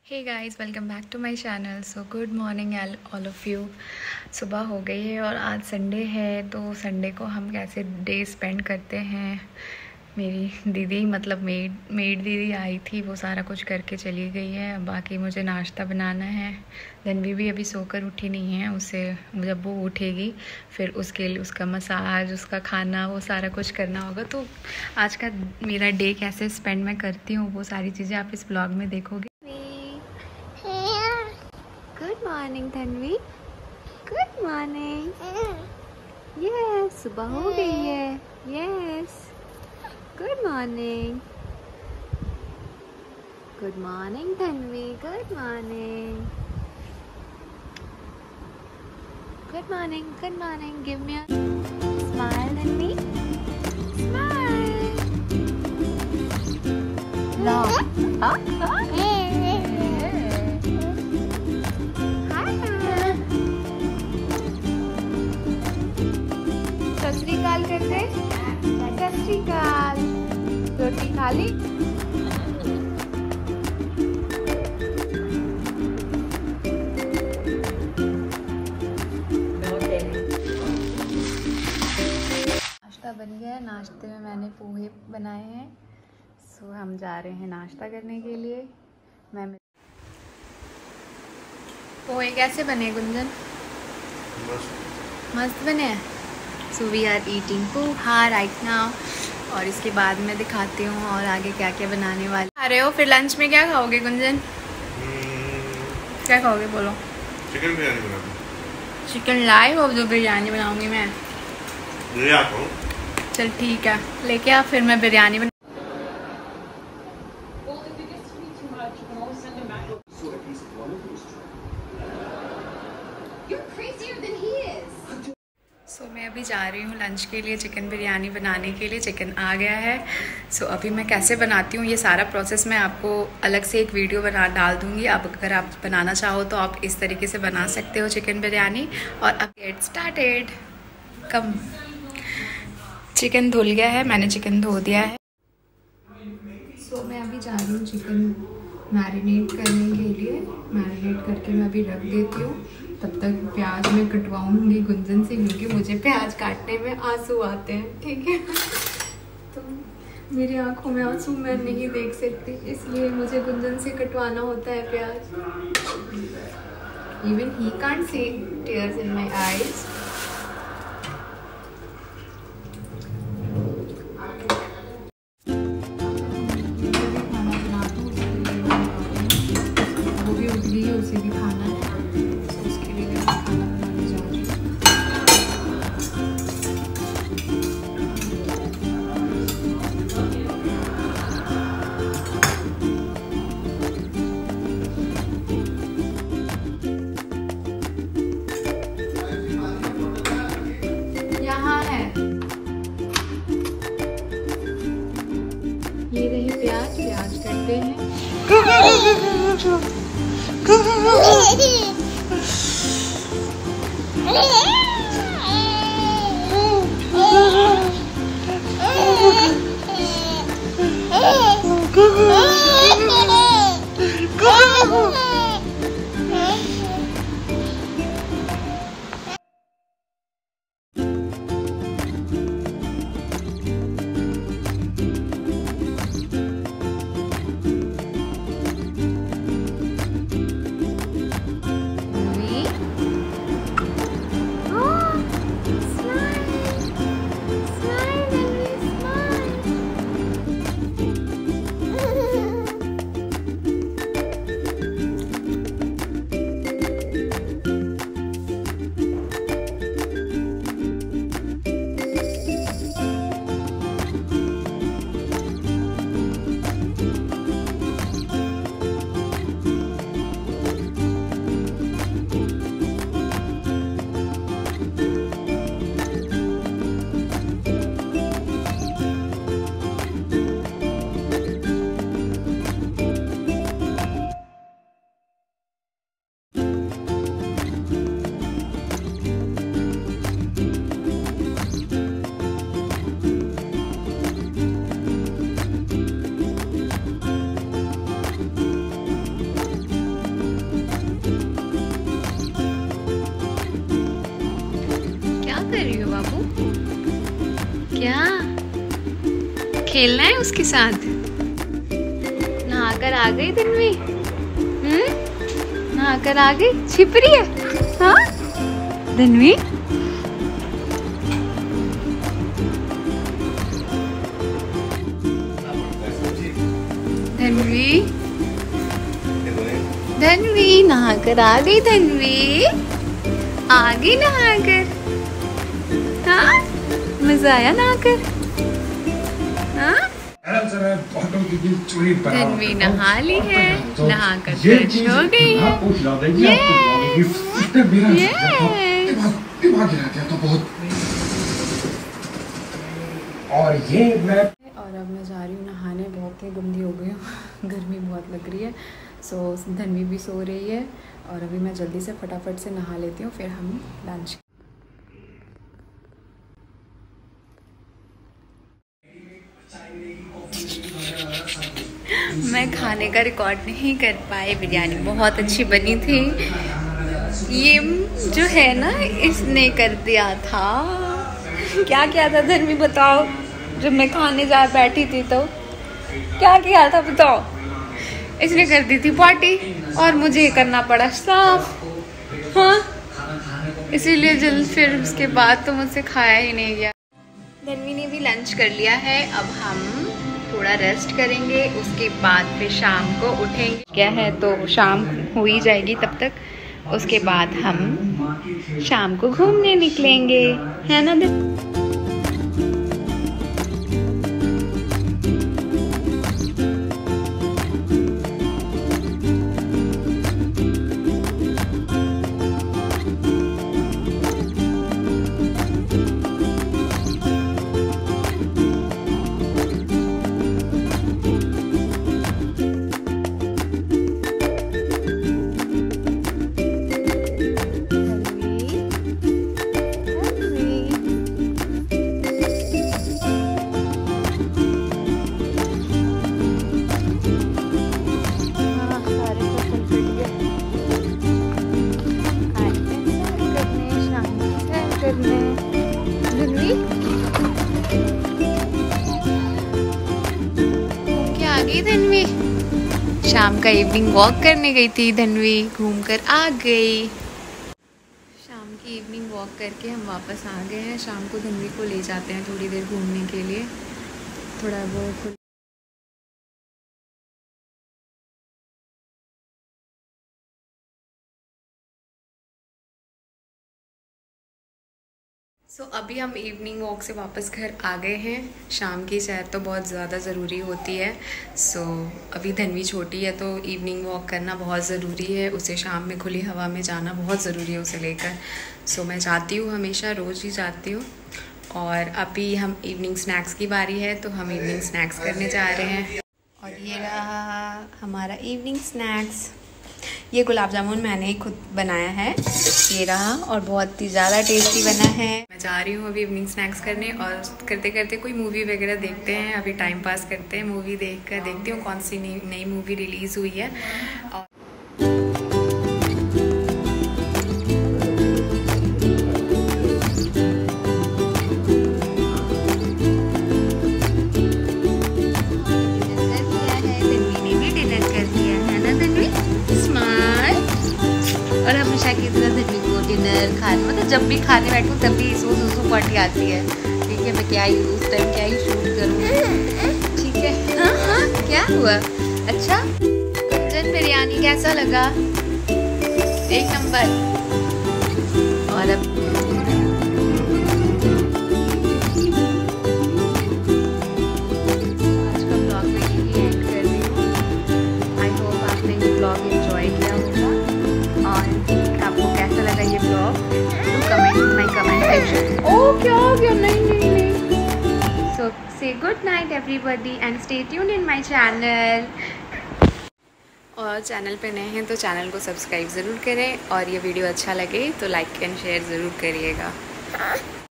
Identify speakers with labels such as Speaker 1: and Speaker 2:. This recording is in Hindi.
Speaker 1: Hey guys, welcome back to my channel. So good morning all of you. सुबह हो गई है और आज संडे है, तो संडे को हम कैसे डे स्पेंड करते हैं। मेरी दीदी मतलब मेड दीदी आई थी, वो सारा कुछ करके चली गई है। अब बाकी मुझे नाश्ता बनाना है। धनवी भी अभी सोकर उठी नहीं है, उसे जब वो उठेगी फिर उसके लिए उसका मसाज, उसका खाना, वो सारा कुछ करना होगा। तो आज का मेरा डे कैसे स्पेंड मैं करती हूँ वो सारी चीज़ें आप इस ब्लॉग में देखोगे। Good morning Dhanvi, good morning. Yes, सुबह हो गई है। Yes, good morning, good morning Dhanvi, good morning, good morning, good morning. Give me a smile Dhanvi, smile. ला सत श्री अकाल करते, सत श्री अकाल। रोटी खा ली? नाश्ता बन गया है। नाश्ते में मैंने पोहे बनाए हैं। सो हम जा रहे हैं नाश्ता करने के लिए। पोहे कैसे बने गुंजन? मस्त बने हैं। So we are eating poha right now. और इसके बाद मैं दिखाती हूँ और आगे क्या क्या बनाने वाले आ रहे हो। फिर लंच में क्या खाओगे गुंजन? क्या खाओगे बोलो?
Speaker 2: चिकन बिरयानी बनाऊंगी।
Speaker 1: चिकन लाइव और जो बिरयानी बनाऊंगी मैं।
Speaker 2: ले आता हूँ।
Speaker 1: चल ठीक है, लेके आ, फिर मैं बिरयानी बना। सो मैं अभी जा रही हूँ लंच के लिए, चिकन बिरयानी बनाने के लिए। चिकन आ गया है। सो अभी मैं कैसे बनाती हूँ ये सारा प्रोसेस मैं आपको अलग से एक वीडियो डाल दूँगी। अब अगर आप बनाना चाहो तो आप इस तरीके से बना सकते हो चिकन बिरयानी। और अब गेट स्टार्टेड। कम चिकन धुल गया है, मैंने चिकन धो दिया है। सो मैं अभी जा रही हूँ चिकन मैरिनेट करने के लिए। मैरिनेट करके मैं अभी रख देती हूँ। तब तक प्याज मैं कटवाऊंगी गुंजन से, क्योंकि मुझे प्याज काटने में आंसू आते हैं। ठीक है तो मेरी आंखों में आंसू मैं नहीं देख सकती, इसलिए मुझे गुंजन से कटवाना होता है प्याज। Even he can't see tears in my eyes. उसे भी खाना है, तो उसके लिए मैं खाना बनाने जा रही हूँ। यहाँ है, ये रहे प्याज। प्याज करते हैं। खेलना है उसके साथ। नहाकर आ गई धन्वी? नहाकर आ गई? छिप रही है? हाँ धन्वी? धन्वी धन्वी नहाकर आ गई। धन्वी आ गई नहाकर। हाँ मजा आया नहाकर? हाँ धन्वी नहा ली है, नहाकर फ्रेश हो गई है। और अब मैं जा रही हूँ नहाने, बहुत ही गंदी हो गई हूँ गर्मी बहुत लग रही है। सो धन्वी भी सो रही है और अभी मैं जल्दी से फटाफट से नहा लेती हूँ, फिर हम लंच। मैं खाने का रिकॉर्ड नहीं कर पाई, बिरयानी बहुत अच्छी बनी थी। ये जो है ना इसने कर दिया था। क्या किया था धन्वी बताओ? जब मैं खाने जा बैठी थी तो क्या किया था बताओ? इसने कर दी थी पार्टी और मुझे करना पड़ा साफ। हाँ इसीलिए जल्द फिर उसके बाद तो मुझसे खाया ही नहीं गया। धन्वी ने भी लंच कर लिया है, अब हम थोड़ा रेस्ट करेंगे, उसके बाद फिर शाम को उठेंगे। क्या है तो शाम हो ही जाएगी तब तक, उसके बाद हम शाम को घूमने निकलेंगे, है ना? धन्वी शाम का इवनिंग वॉक करने गई थी, धन्वी घूमकर आ गई। शाम की इवनिंग वॉक करके हम वापस आ गए हैं। शाम को धन्वी को ले जाते हैं थोड़ी देर घूमने के लिए, थोड़ा वो अभी हम इवनिंग वॉक से वापस घर आ गए हैं। शाम की सैर तो बहुत ज़्यादा ज़रूरी होती है। अभी धन्वी छोटी है तो इवनिंग वॉक करना बहुत ज़रूरी है, उसे शाम में खुली हवा में जाना बहुत ज़रूरी है उसे लेकर। मैं जाती हूँ, हमेशा रोज़ ही जाती हूँ। और अभी हम इवनिंग स्नैक्स की बारी है तो हम इवनिंग स्नैक्स करने जा रहे हैं। और ये रहा हमारा इवनिंग स्नैक्स। ये गुलाब जामुन मैंने ही खुद बनाया है, ये रहा, और बहुत ही ज़्यादा टेस्टी बना है। मैं जा रही हूँ अभी इवनिंग स्नैक्स करने और करते करते कोई मूवी वगैरह देखते हैं। अभी टाइम पास करते हैं, मूवी देखती हूँ कौन सी नई मूवी रिलीज़ हुई है। और और हमेशा की तरह धन्वी को डिनर खाने, मतलब जब भी खाने बैठूँ तब भी इसको पार्टी आती है। ठीक है, मैं क्या ही उस टाइम क्या ही शूट करूँ। ठीक है, हाँ हाँ क्या हुआ? अच्छा चिकन बिरयानी कैसा लगा? एक नंबर। और अब आज का ब्लॉग में यही एंड कर रही हूँ। आई होप आपने ये ब्लॉग एंजॉय किया होगा। और आपको कैसा लगा ये blog? Comment my comment section. ओ क्या हो गया? नहीं। So say good night everybody and stay tuned in my channel. और चैनल पे नए हैं तो चैनल को सब्सक्राइब ज़रूर करें, और ये वीडियो अच्छा लगे तो लाइक एंड शेयर ज़रूर करिएगा।